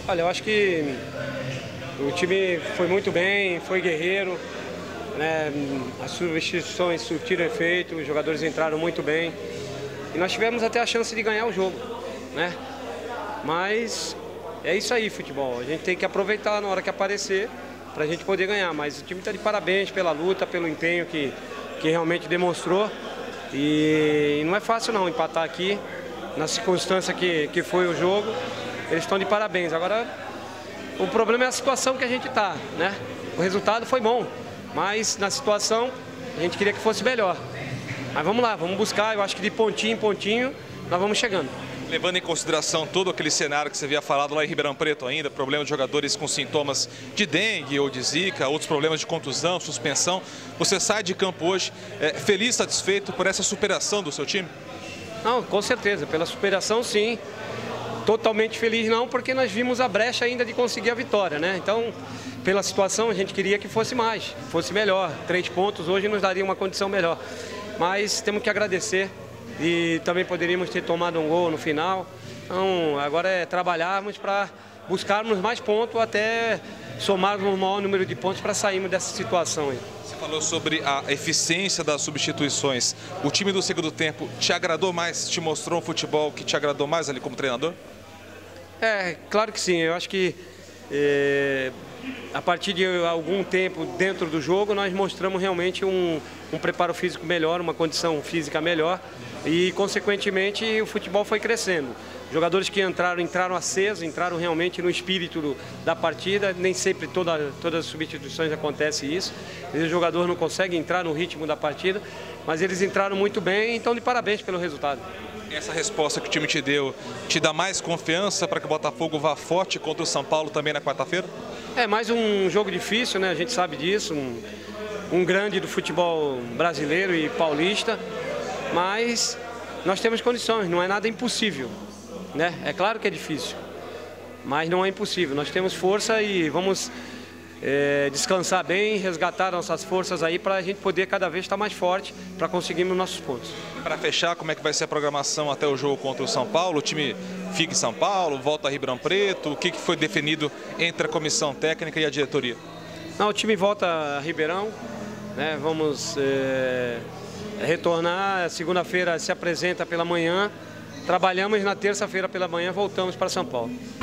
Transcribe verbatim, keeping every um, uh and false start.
Olha, eu acho que o time foi muito bem, foi guerreiro, né? As substituições surtiram efeito, os jogadores entraram muito bem e nós tivemos até a chance de ganhar o jogo, né? Mas é isso aí, futebol. A gente tem que aproveitar na hora que aparecer para a gente poder ganhar. Mas o time está de parabéns pela luta, pelo empenho que, que realmente demonstrou. E, e não é fácil não empatar aqui, na circunstância que, que foi o jogo. Eles estão de parabéns. Agora, o problema é a situação que a gente está, né? O resultado foi bom, mas na situação a gente queria que fosse melhor. Mas vamos lá, vamos buscar. Eu acho que de pontinho em pontinho nós vamos chegando. Levando em consideração todo aquele cenário que você havia falado lá em Ribeirão Preto ainda, problema de jogadores com sintomas de dengue ou de zika, outros problemas de contusão, suspensão, você sai de campo hoje é, feliz, satisfeito por essa superação do seu time? Não, com certeza, pela superação sim. Totalmente feliz não, porque nós vimos a brecha ainda de conseguir a vitória, né? Então, pela situação, a gente queria que fosse mais, que fosse melhor. Três pontos hoje nos daria uma condição melhor. Mas temos que agradecer. E também poderíamos ter tomado um gol no final. Então, agora é trabalharmos para buscarmos mais pontos até somarmos o maior número de pontos para sairmos dessa situação aí. Você falou sobre a eficiência das substituições. O time do segundo tempo te agradou mais? Te mostrou um futebol que te agradou mais ali como treinador? É, claro que sim. Eu acho que é, a partir de algum tempo dentro do jogo nós mostramos realmente um, um preparo físico melhor, uma condição física melhor. E, consequentemente, o futebol foi crescendo. Jogadores que entraram, entraram acesos, entraram realmente no espírito do, da partida. Nem sempre toda, todas as substituições acontece isso. Às vezes o jogador não consegue entrar no ritmo da partida, mas eles entraram muito bem, então de parabéns pelo resultado. Essa resposta que o time te deu te dá mais confiança para que o Botafogo vá forte contra o São Paulo também na quarta-feira? É mais um jogo difícil, né? A gente sabe disso. Um, um grande do futebol brasileiro e paulista. Mas nós temos condições, não é nada impossível, né? É claro que é difícil, mas não é impossível. Nós temos força e vamos é, descansar bem, resgatar nossas forças aí para a gente poder cada vez estar mais forte para conseguirmos nossos pontos. Para fechar, como é que vai ser a programação até o jogo contra o São Paulo? O time fica em São Paulo, volta a Ribeirão Preto? O que foi definido entre a comissão técnica e a diretoria? Não, o time volta a Ribeirão, né? Vamos... É... retornar, segunda-feira se apresenta pela manhã, trabalhamos na terça-feira pela manhã, voltamos para São Paulo.